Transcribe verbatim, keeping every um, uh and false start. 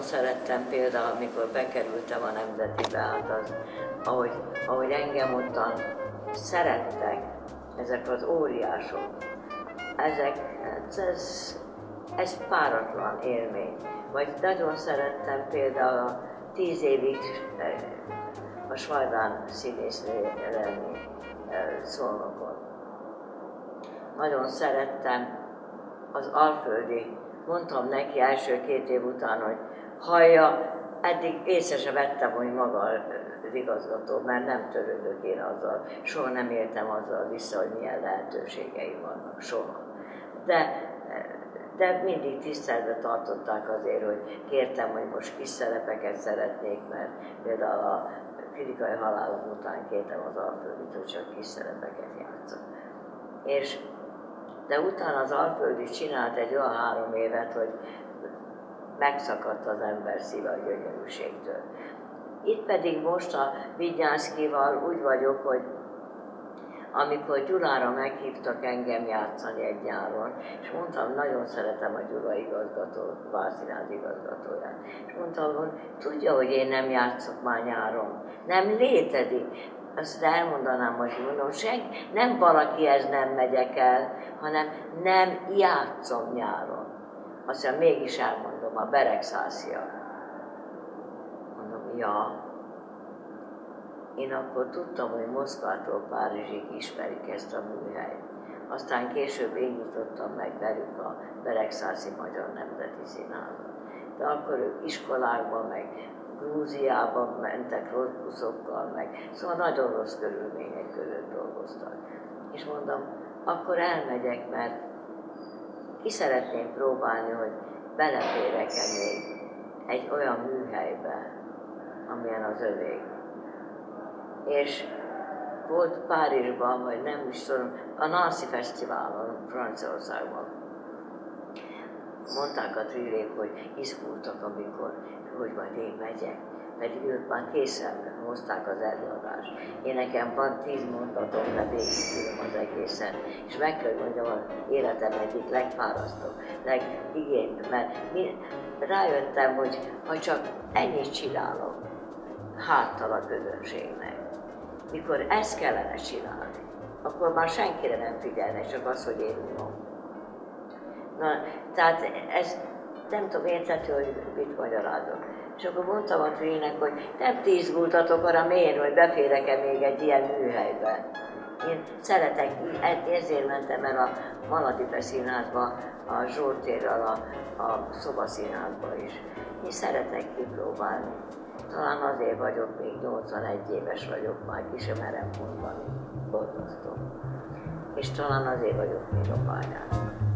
szerettem például, amikor bekerültem a Nemzetibe, hát az, ahogy, ahogy engem ottan szerettek, ezek az óriások, ezek, ez, ez páratlan élmény. Vagy nagyon szerettem például a tíz évig a Schwarzán színésznő lenni Szolnokon. Nagyon szerettem az Alföldi. Mondtam neki első két év után, hogy hallja, eddig észre se vettem, hogy maga az igazgató, mert nem törődök én azzal, soha nem éltem azzal vissza, hogy milyen lehetőségei vannak, soha. De, de mindig tiszteletbe tartották azért, hogy kértem, hogy most kis szerepeket szeretnék, mert például a Kritikai halálom után kértem az Alföldit, hogy csak kis szerepeket játszok. És de utána az Alföldi csinált egy olyan három évet, hogy megszakadt az ember szíve a gyönyörűségtől. Itt pedig most a Vidnyánszkival úgy vagyok, hogy amikor Gyulára meghívtak engem játszani egy nyáron, és mondtam, nagyon szeretem a Gyula igazgatót, Várszínház igazgatóját, és mondtam, hogy tudja, hogy én nem játszok már nyáron, nem létezik. Azt elmondanám, hogy mondom, senki, nem valakihez nem megyek el, hanem nem játszom nyáron. Azt mondja, mégis elmondom, a Beregszásziak. Mondom, ja. Én akkor tudtam, hogy Moszkvától Párizsig ismerik ezt a műhelyt. Aztán később én nyitottam meg velük a Beregszászi Magyar Nemzeti Színházat. De akkor ők iskolákban, meg Grúziában mentek rossz buszokkal, meg szóval nagyon rossz körülmények között dolgoztak. És mondom, akkor elmegyek, mert ki szeretném próbálni, hogy beleférek-e még egy olyan műhelybe, amilyen az övék. És volt Párizsban, vagy nem is tudom, a Nancy Fesztiválon, Franciaországban. Mondták a trillék, hogy izgultak, amikor, hogy majd én megyek, pedig ők már készen hozták az előadást. Én nekem van tíz mondatom, de végigülöm az egészen. És meg kell mondjam, az életem egyik legfárasztóbb, legigénybb, mert mi, rájöttem, hogy ha csak ennyit csinálok, háttal a közönségnek. Mikor ezt kellene csinálni, akkor már senkire nem figyelne, csak az, hogy én unom. Na, tehát ez nem tudom érthető, hogy mit magyarázok. És akkor mondtam a Trének, hogy nem ti izgultatok, hanem én, hogy beférek-e még egy ilyen műhelybe. Én szeretek, ezért mentem el a Maladive Színházba, a Zsoltérral, a, a szobaszínházba is. Én szeretek kipróbálni. Talán azért vagyok, még nyolcvanegy éves vagyok, már ki sem merem mondani, borzasztó. És talán azért vagyok még a pályán.